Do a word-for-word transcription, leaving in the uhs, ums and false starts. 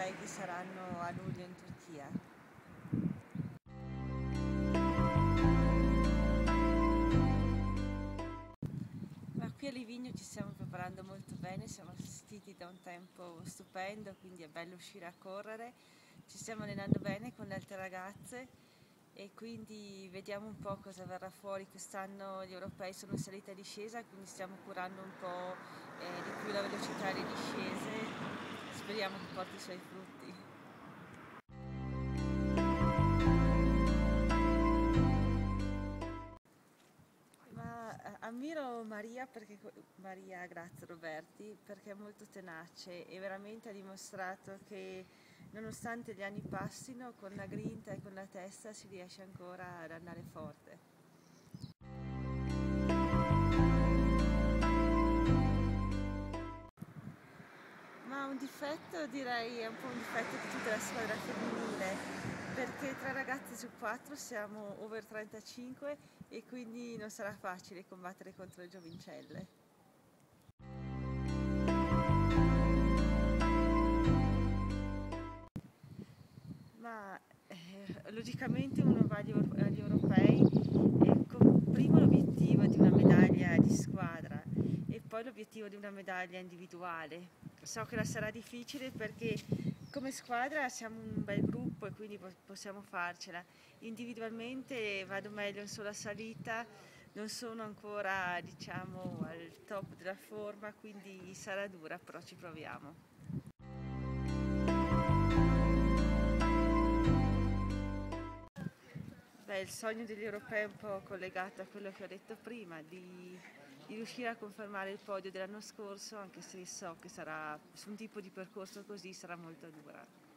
europei che saranno a luglio in Turchia. Ma qui a Livigno ci stiamo preparando molto bene, siamo assistiti da un tempo stupendo, quindi è bello uscire a correre, ci stiamo allenando bene con le altre ragazze e quindi vediamo un po' cosa verrà fuori. Quest'anno gli europei sono in salita e discesa, quindi stiamo curando un po' eh, di più la velocità delle discese, speriamo che porti i suoi frutti. Ma eh, ammiro Maria, perché, Maria Grazia Roberti, perché è molto tenace e veramente ha dimostrato che nonostante gli anni passino, con la grinta e con la testa si riesce ancora ad andare forte. Ma un difetto direi è un po' un difetto di tutta la squadra femminile, perché tre ragazze su quattro siamo over trentacinque e quindi non sarà facile combattere contro le giovincelle. Ma eh, logicamente uno va agli, euro- agli europei eh, con primo l'obiettivo di una medaglia di squadra e poi l'obiettivo di una medaglia individuale. So che la sarà difficile perché come squadra siamo un bel gruppo e quindi po- possiamo farcela. Individualmente vado meglio in sola salita, non sono ancora diciamo al top della forma, quindi sarà dura, però ci proviamo. Beh, il sogno degli europei è un po' collegato a quello che ho detto prima, di, di riuscire a confermare il podio dell'anno scorso, anche se so che sarà, su un tipo di percorso così sarà molto dura.